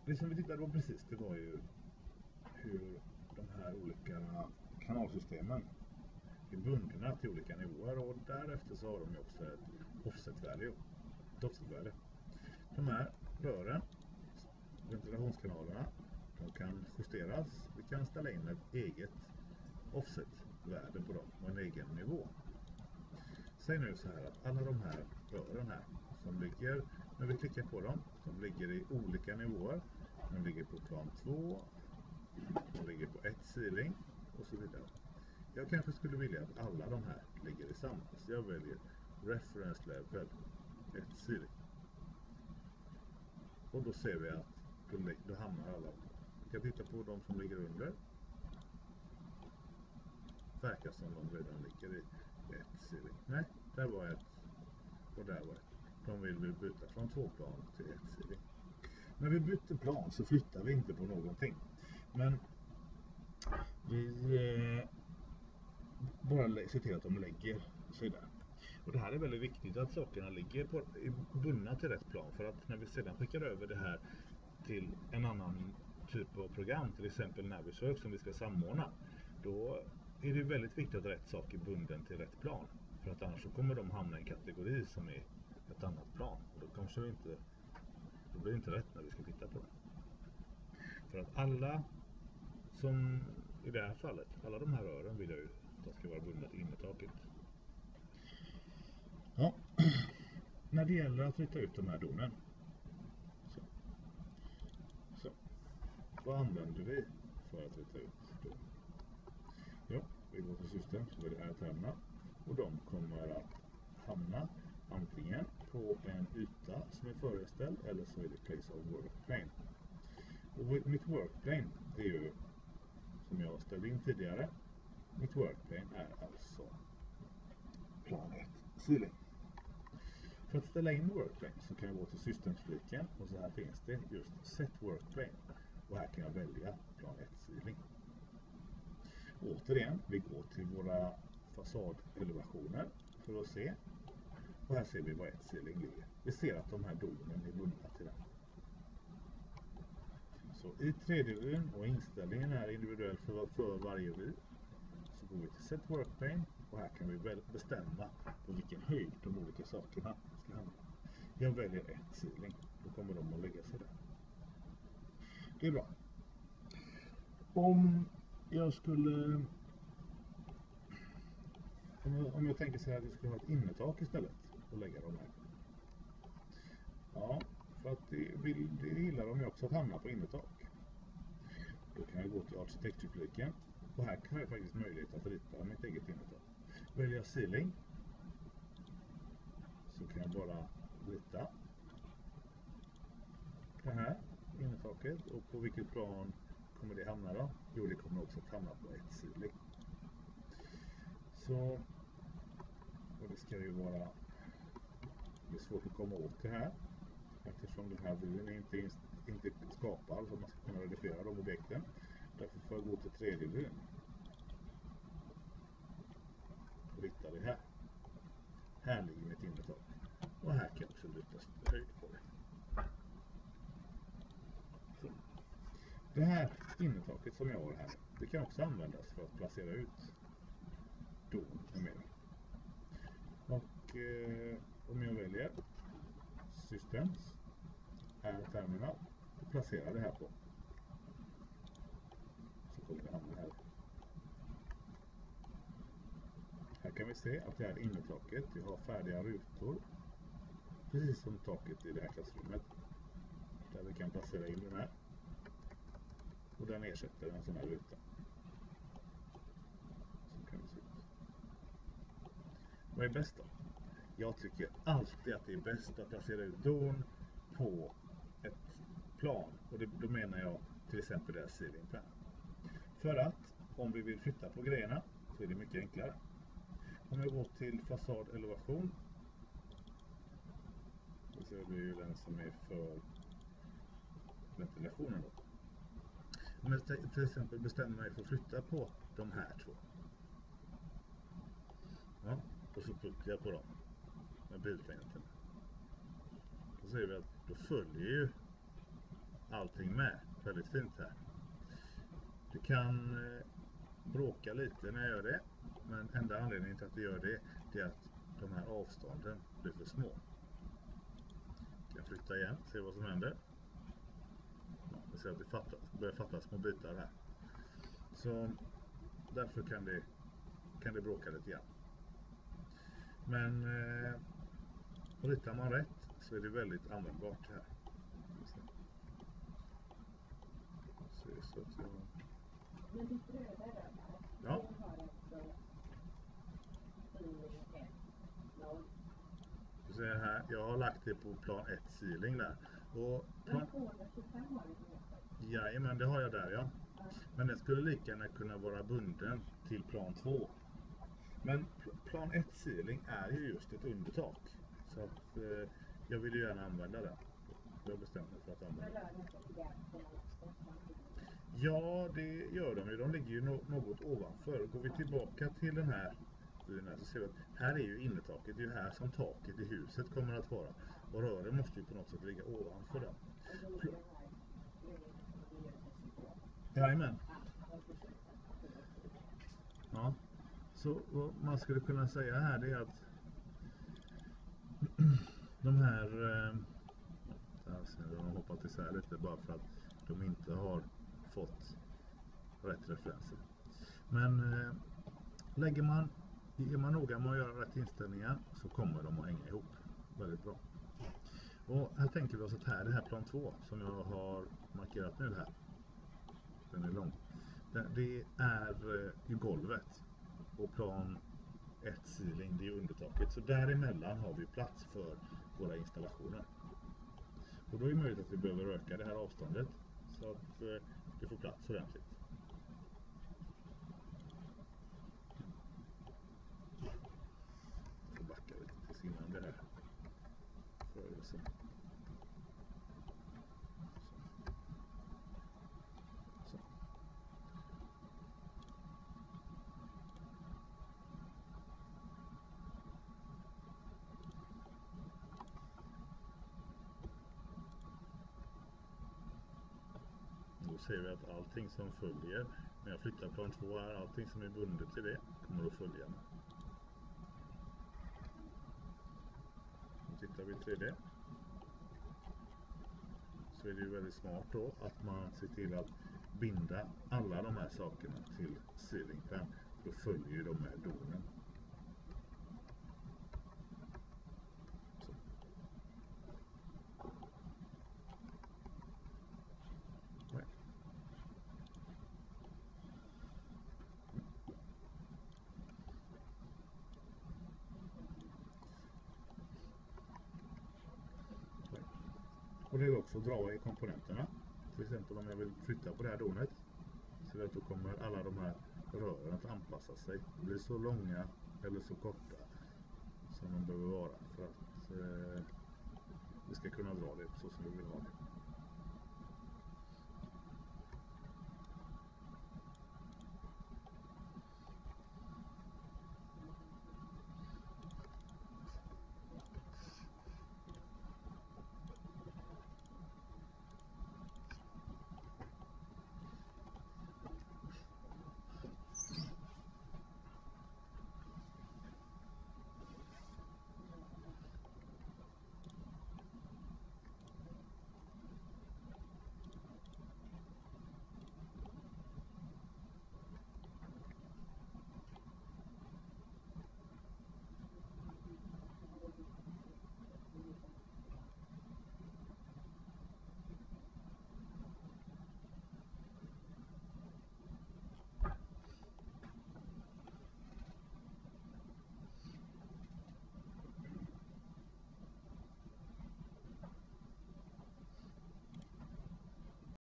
det som vi tittade på precis, det var ju hur de här olika kanalsystemen är bundna till olika nivåer, och därefter så har de ju också ett offset-värde. De här rören, ventilationskanalerna, de kan justeras. Vi kan ställa in ett eget offset-värde på dem och en egen nivå. Säg nu så här att alla de här rören här som ligger, när vi klickar på dem, de ligger i olika nivåer. De ligger på plan 2, de ligger på 1 ceiling och så vidare. Jag kanske skulle vilja att alla de här ligger i samma. Så jag väljer reference level 1 ceiling. Och då ser vi att då hamnar alla. Vi kan titta på de som ligger under. Verkar som de redan ligger i 1 ceiling. Nej, där var ett och där var ett. De vill vi byta från 2 plan till 1 ceiling. När vi byter plan så flyttar vi inte på någonting. Men vi bara ser till att de lägger sig där. Och det här är väldigt viktigt att sakerna ligger bundna till rätt plan. För att när vi sedan skickar över det här till en annan typ av program, till exempel Navisworks som vi ska samordna, då är det väldigt viktigt att rätt sak är bunden till rätt plan. För att annars så kommer de hamna i en kategori som är ett annat plan. Och då kanske då blir det inte rätt när vi ska titta på det. För att alla som i det här fallet, alla de här rören vill jag ju att ska vara bundna till innertaket. Ja, när det gäller att rita ut de här donen, så vad använder vi för att rita ut don? Ja, vi går till system, så väljer R-termerna, och de kommer att hamna antingen på en yta som är föreställd, eller så är det place of workplane. Och mitt workplane, det är ju som jag ställde in tidigare. Mitt workplane är alltså plan 1 ceiling. För att ställa in workplane så kan jag gå till systemsfliken, och så här finns det just set workplane, och här kan jag välja plan 1 ceiling. Återigen, vi går till våra fasadelevationer för att se, och här ser vi vad 1 ceiling ligger. Vi ser att de här donen är bundna till den. Så i 3D-vyn, och inställningen är individuell för varje vy, så går vi till set workplane, och här kan vi bestämma på vilken höjd de olika sakerna ska hamna. Jag väljer 1 ceiling, då kommer de att lägga sig där. Det är bra. Om jag tänker säga att jag skulle ha ett innertak istället och lägga dem här. Ja, för att det gillar de ju också att hamna på innertak. Då kan jag gå till arkitekturfliken, och här kan jag faktiskt möjlighet att rita mitt eget innertak. Väljer jag ceiling, så kan jag bara rita det här innertaket, och på vilket plan kommer det hamna då? Jo, det kommer också att hamna på 1 ceiling. Så, och det ska ju vara, det är svårt att komma åt det här, eftersom den här vyn är inte skapad så att man ska kunna redigera de objekten. Därför får jag gå till 3D-vyn och rita det här. Här ligger mitt innertak, och här kan jag också byta höjd på det. Så. Det här innertaket som jag har här, det kan också användas för att placera ut don och mer. Och om jag väljer Systems, R-terminal, och placerar det här på, så kommer det hamna här. Här kan vi se att det här innertaket, jag har färdiga rutor, precis som taket i det här klassrummet, där vi kan placera in den här, och den ersätter en sån här ruta. Så kan vi se ut. Vad är bäst då? Jag tycker alltid att det är bäst att placera ut don på ett plan, och då menar jag till exempel det här ceiling plan. För att om vi vill flytta på grejerna så är det mycket enklare. Om jag går till fasadelevation, så är det ju den som är för ventilationen då. Om jag till exempel bestämmer mig för att flytta på de här två, ja, och så puttar jag på dem med biltangenten, då ser vi att då följer ju allting med väldigt fint här. Det kan bråka lite när jag gör det, men enda anledningen till att det gör det är att de här avstånden blir för små. Jag kan flytta igen, se vad som händer. Ja, vi ser att det börjar fattas små bitar här. Så därför kan det bråka lite grann. Men ritar man rätt så är det väldigt användbart här. Så att jag... Men ditt röda där, ja. Det har alltså feeling 1, 0. Du ser här, jag har lagt det på plan 1 ceiling där. Och plan... 225 har du. Jajamän, det har jag där, ja. Men den skulle lika gärna kunna vara bunden till plan 2. Men plan 1 ceiling är ju just ett undertak. Så att jag vill ju gärna använda den. Jag bestämde mig för att använda den. Ja, det gör de ju. De ligger ju något ovanför. Går vi tillbaka till den här byn här så ser vi att här är ju innertaket. Det är ju här som taket i huset kommer att vara. Och rören måste ju på något sätt ligga ovanför den. Jajamän. Ja. Så vad man skulle kunna säga här det är att de här de har hoppat isär lite bara för att de inte har fått rätt referenser. Men är man noga med att göra rätt inställningar så kommer de att hänga ihop väldigt bra. Och här tänker vi oss att här, det här plan 2 som jag har markerat nu här, den är lång, det är ju golvet och plan 1 ceiling, det är undertaket. Så däremellan har vi plats för våra installationer. Och då är det möjligt att vi behöver öka det här avståndet så att det får plats ordentligt. Jag får backa lite tills innan det här rörelsen. Så. Då ser vi att allting som följer, när jag flyttar plan 2 här, allting som är bundet till det kommer att följa med. Nu tittar vi 3D. Så är det ju väldigt smart då att man ser till att binda alla de här sakerna till ceiling fan. Då följer ju de med donen. Så. Nej. Och det är också att dra i komponenterna. Till exempel om jag vill flytta på det här donet så att då kommer alla de här rören att anpassa sig. Det blir så långa eller så korta som de behöver vara för att vi ska kunna dra det så som vi vill ha det.